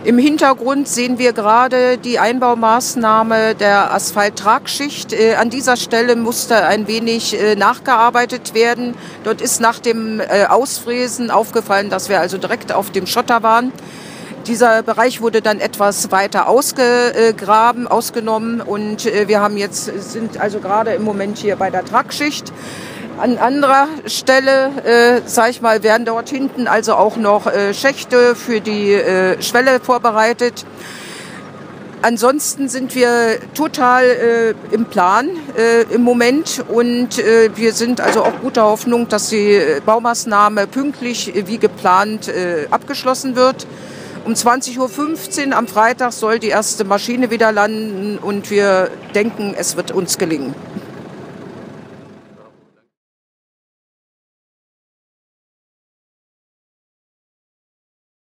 Im Hintergrund sehen wir gerade die Einbaumaßnahme der Asphalttragschicht. An dieser Stelle musste ein wenig nachgearbeitet werden. Dort ist nach dem Ausfräsen aufgefallen, dass wir also direkt auf dem Schotter waren. Dieser Bereich wurde dann etwas weiter ausgenommen und sind also gerade im Moment hier bei der Tragschicht. An anderer Stelle, werden dort hinten also auch noch Schächte für die Schwelle vorbereitet. Ansonsten sind wir total im Plan im Moment und wir sind also auch guter Hoffnung, dass die Baumaßnahme pünktlich wie geplant abgeschlossen wird. Um 20:15 Uhr am Freitag soll die erste Maschine wieder landen und wir denken, es wird uns gelingen.